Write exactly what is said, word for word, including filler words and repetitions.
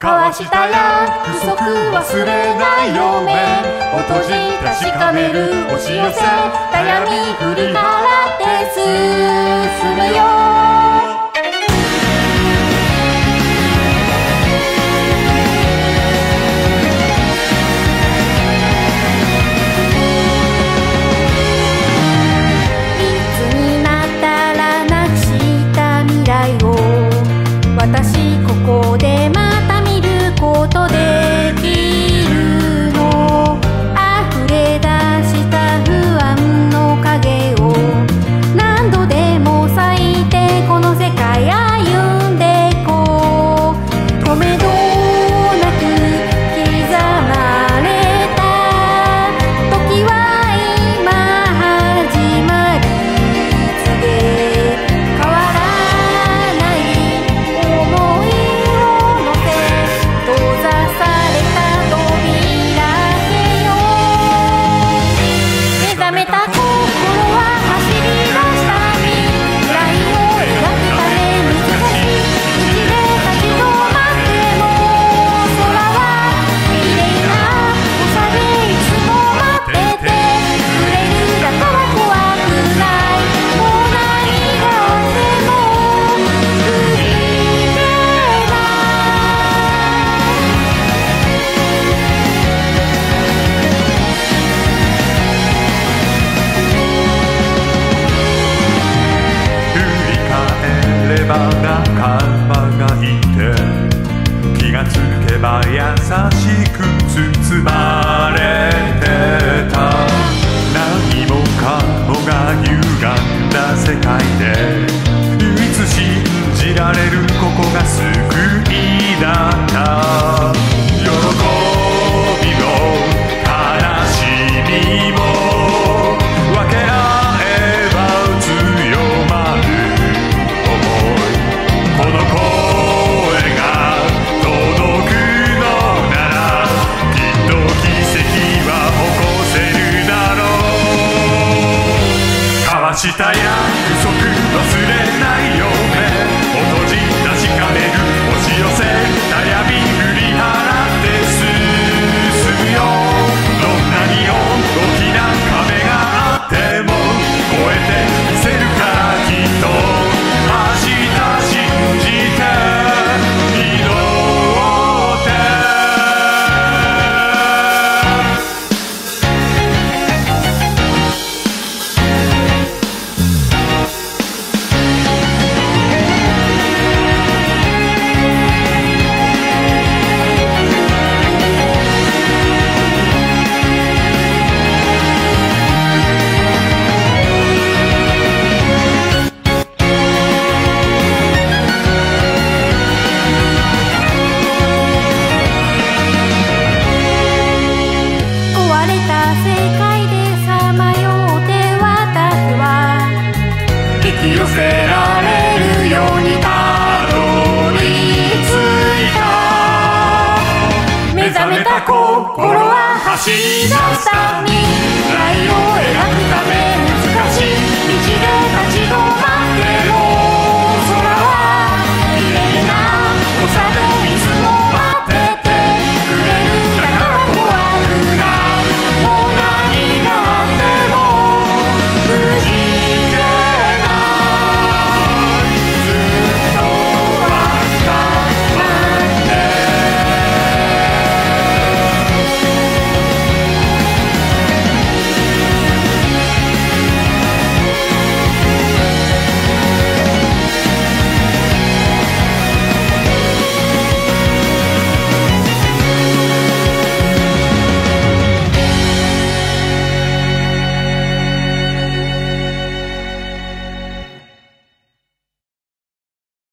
交わした約束忘れないよ目を閉じ確かめる押し寄せ悩み振り払って進むよいつになったらなくした未来を私ここでまた見ることできるの溢れ出した不安の影を何度でも裂いてこの世界歩んでこう止めどなく刻まれた時は今始まりいつで変わらない想いを乗せ閉ざされた扉開けよ目覚めた心は走り出した未来を描くため難しい道で立ち止まっても空は綺麗な長でいつも待っててくれるだから怖くないもう何があっても不利で振り返れば仲間がいて気がつけば優しく包まれてた何もかもが歪んだ世界で唯一信じられるここが救いだった喜びも悲しみも分け合えば強まる想いこの声が届くのならきっと奇跡は起こせるだろう交わした約束忘れないよ目を閉じ確かめる押し寄せ悩み振り払って進むよどんなに大きな壁があっても越えてみせるからきっと明日信じて祈って壊れた世界でさまよって私は引き寄せられるようにたどり着いた目覚めた心は走り出した未